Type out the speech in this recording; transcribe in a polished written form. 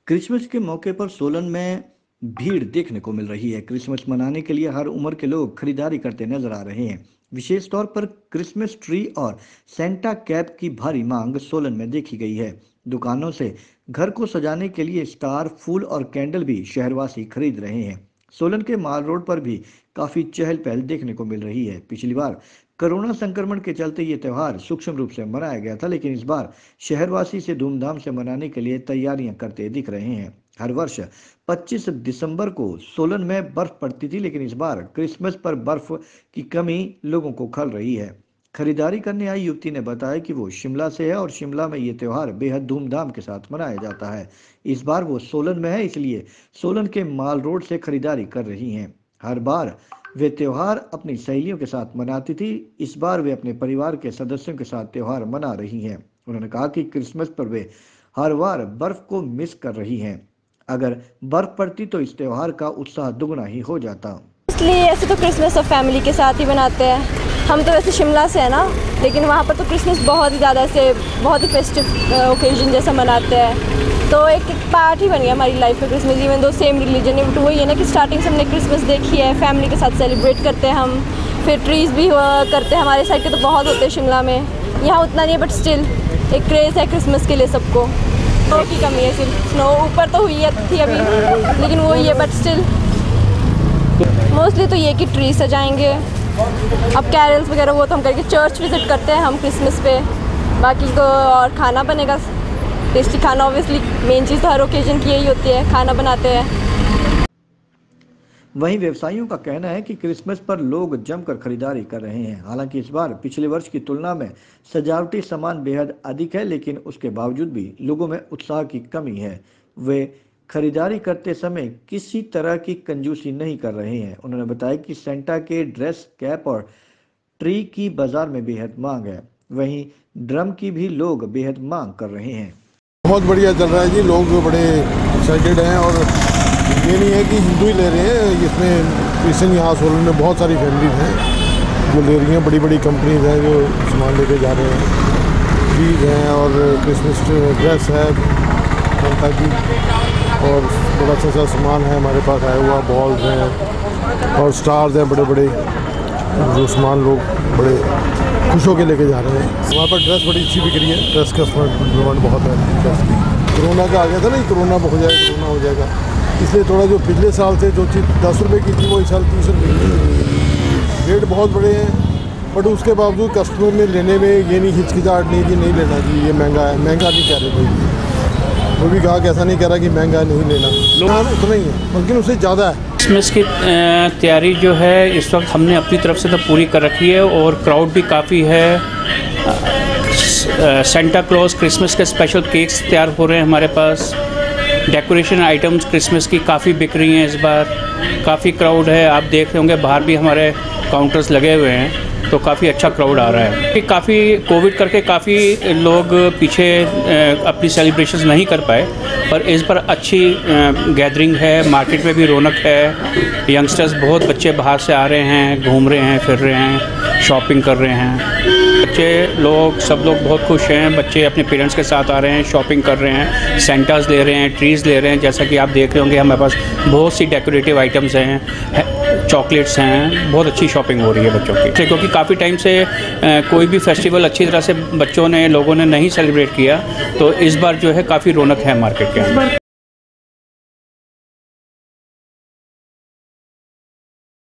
Christmas के मौके पर सोलन में भीड़ देखने को मिल रही है। क्रिसमस मनाने के लिए हर उम्र के लोग खरीदारी करते नजर आ रहे हैं। विशेष तौर पर क्रिसमस ट्री और सेंटा कैप की भारी मांग सोलन में देखी गई है। दुकानों से घर को सजाने के लिए स्टार, फूल और कैंडल भी शहरवासी खरीद रहे हैं। सोलन के माल रोड पर भी काफी चहल पहल देखने को मिल रही है। पिछली बार कोरोना संक्रमण के चलते ये त्यौहार सूक्ष्म रूप से मनाया गया था, लेकिन इस बार शहरवासी से धूमधाम से मनाने के लिए तैयारियां करते दिख रहे हैं। हर वर्ष 25 दिसंबर को सोलन में बर्फ पड़ती थी, लेकिन इस बार क्रिसमस पर बर्फ की कमी लोगों को खल रही है। खरीदारी करने आई युवती ने बताया कि वो शिमला से है और शिमला में ये त्यौहार बेहद धूमधाम के साथ मनाया जाता है। इस बार वो सोलन में है, इसलिए सोलन के माल रोड से खरीदारी कर रही हैं। हर बार वे त्योहार अपनी सहेलियों के साथ मनाती थी, इस बार वे अपने परिवार के सदस्यों के साथ त्योहार मना रही हैं। उन्होंने कहा कि क्रिसमस पर वे हर बार बर्फ को मिस कर रही हैं। अगर बर्फ पड़ती तो इस त्योहार का उत्साह दुगना ही हो जाता। इसलिए ऐसे तो क्रिसमस सब फैमिली के साथ ही बनाते हैं। हम तो वैसे शिमला से है ना, लेकिन वहाँ पर तो क्रिसमस बहुत ही ज़्यादा ऐसे बहुत ही फेस्टिव ओकेजन जैसा मनाते हैं। तो एक पार्ट ही बन गया हमारी लाइफ में क्रिसमस, इवन दो सेम रिलीजन है। बट वही है ना कि स्टार्टिंग से हमने क्रिसमस देखी है, फैमिली के साथ सेलिब्रेट करते हैं हम। फिर ट्रीज़ भी करते हैं, हमारे साइड के तो बहुत होते हैं शिमला में, यहाँ उतना नहीं है, बट स्टिल एक क्रेज़ है क्रिसमस के लिए सबको। स्नो की कमी है, सिर्फ स्नो ऊपर तो हुई थी अभी, लेकिन वो ही है, बट स्टिल मोस्टली तो ये कि ट्री सजाएंगे। अब कैरल्स वगैरह वो तो हम करके चर्च विज़िट करते हैं हम क्रिसमस पे। बाकी तो और खाना बनेगा, टेस्टी खाना। ऑब्वियसली मेन चीज़ तो हर ओकेजन की यही होती है, खाना बनाते हैं। वहीं व्यवसायियों का कहना है कि क्रिसमस पर लोग जमकर खरीदारी कर रहे हैं। हालांकि इस बार पिछले वर्ष की तुलना में सजावटी सामान बेहद अधिक है, लेकिन उसके बावजूद भी लोगों में उत्साह की कमी है। वे खरीदारी करते समय किसी तरह की कंजूसी नहीं कर रहे हैं। उन्होंने बताया कि सेंटा के ड्रेस, कैप और ट्री की बाजार में बेहद मांग है, वहीं ड्रम की भी लोग बेहद मांग कर रहे हैं। बहुत बढ़िया चल रहा है जी, लोग बड़े एक्साइटेड हैं। और ये नहीं है कि हिंदू ही ले रहे हैं, इसमें क्रिश्चियन यहाँ सोलन में बहुत सारी फैमिलीज हैं जो ले रही हैं। बड़ी बड़ी कंपनीज हैं जो सामान लेके जा रहे हैं। ट्रीज हैं और क्रिसमस ड्रेस है सेंटा की, और बड़ा अच्छा सामान है हमारे पास आया हुआ। बॉल्स हैं और स्टार्स हैं बड़े बड़े, जो सामान लोग बड़े खुश होकर लेके जा रहे हैं। वहाँ पर ड्रेस बड़ी अच्छी बिक रही है, ड्रेस का डिमांड बहुत है ड्रेस की। कोरोना का आ गया था ना, कोरोना में कोरोना हो जाएगा, इसलिए थोड़ा जो पिछले साल से जो चीज़ 10 रुपये की थी वो इस साल 30 रुपये की। रेट बहुत बड़े हैं, बट उसके बावजूद कस्टमर में लेने में ये नहीं हिचकिचाहट नहीं कि नहीं लेना जी, ये महंगा है। महंगा नहीं कह रहे कोई, वो भी कहा कि ऐसा नहीं कह रहा कि महंगा नहीं लेना, लोग उतना ही है, लेकिन उससे ज़्यादा है। क्रिसमस की तैयारी जो है इस वक्त हमने अपनी तरफ से तो पूरी कर रखी है, और क्राउड भी काफ़ी है। सेंटा क्लॉज क्रिसमस के स्पेशल केक्स तैयार हो रहे हैं हमारे पास। डेकोरेशन आइटम्स क्रिसमस की काफ़ी बिक रही हैं इस बार। काफ़ी क्राउड है, आप देख रहे होंगे बाहर भी हमारे काउंटर्स लगे हुए हैं, तो काफ़ी अच्छा क्राउड आ रहा है। काफ़ी कोविड करके काफ़ी लोग पीछे अपनी सेलिब्रेशंस नहीं कर पाए, पर इस बार अच्छी गैदरिंग है। मार्केट में भी रौनक है, यंगस्टर्स बहुत बच्चे बाहर से आ रहे हैं, घूम रहे हैं, फिर रहे हैं, शॉपिंग कर रहे हैं। बच्चे लोग सब लोग बहुत खुश हैं। बच्चे अपने पेरेंट्स के साथ आ रहे हैं, शॉपिंग कर रहे हैं, सेंटास ले रहे हैं, ट्रीज़ ले रहे हैं। जैसा कि आप देख रहे होंगे हमारे पास बहुत सी डेकोरेटिव आइटम्स हैं, चॉकलेट्स हैं। बहुत अच्छी शॉपिंग हो रही है बच्चों की, क्योंकि काफ़ी टाइम से कोई भी फेस्टिवल अच्छी तरह से लोगों ने नहीं सेलिब्रेट किया, तो इस बार जो है काफ़ी रौनक है मार्केट के अंदर।